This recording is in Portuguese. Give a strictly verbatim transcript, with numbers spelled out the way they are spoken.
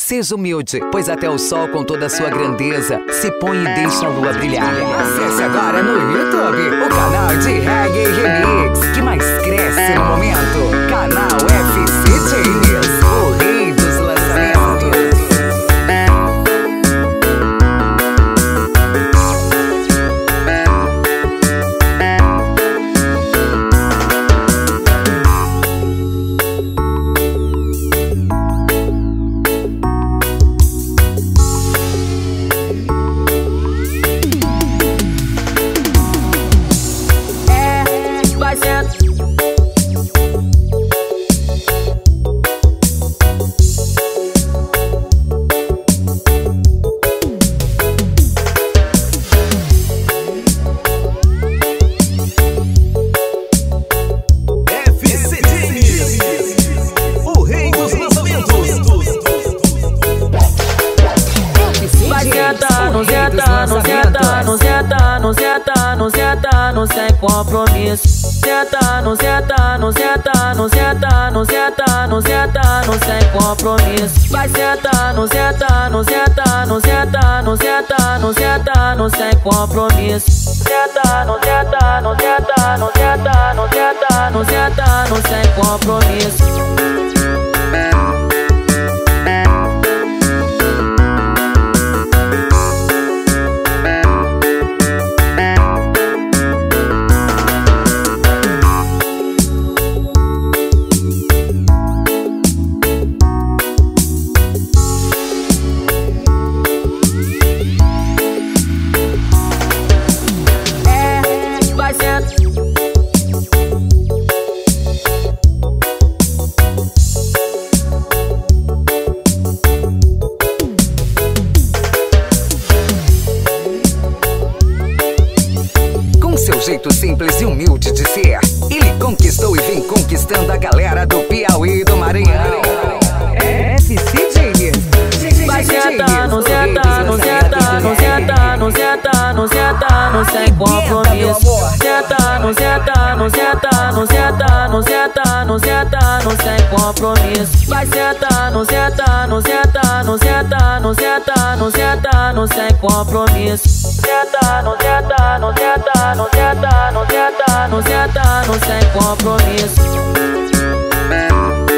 Seja humilde, pois até o sol com toda a sua grandeza se põe e deixa a lua brilhar. Acesse agora no YouTube o canal de Reggae Remix, que mais cresce no momento. Canal F C James, o rei dos lançamentos. Sem compromisso. Senta, não senta, não senta, não senta, não senta, não senta, não sem compromisso. Vai sentar, não senta, não senta, não senta, não senta, não senta, não sem compromisso. Senta, não senta, não senta, não senta, não senta, não senta, não sem compromisso. Seu jeito simples e humilde de ser, ele conquistou e vem conquistando a galera do Piauí e do Maranhão. É F C James. Vai sentar, não senta, não senta, não senta, não senta, não senta, não sem compromisso. Senta, não senta, não senta, não senta, não senta, não senta, não sem compromisso. Vai sentar, não senta, não senta, não senta, não senta, não senta, não sem compromisso. Senta, não senta, não senta, não senta, não senta, não senta, não sem compromisso.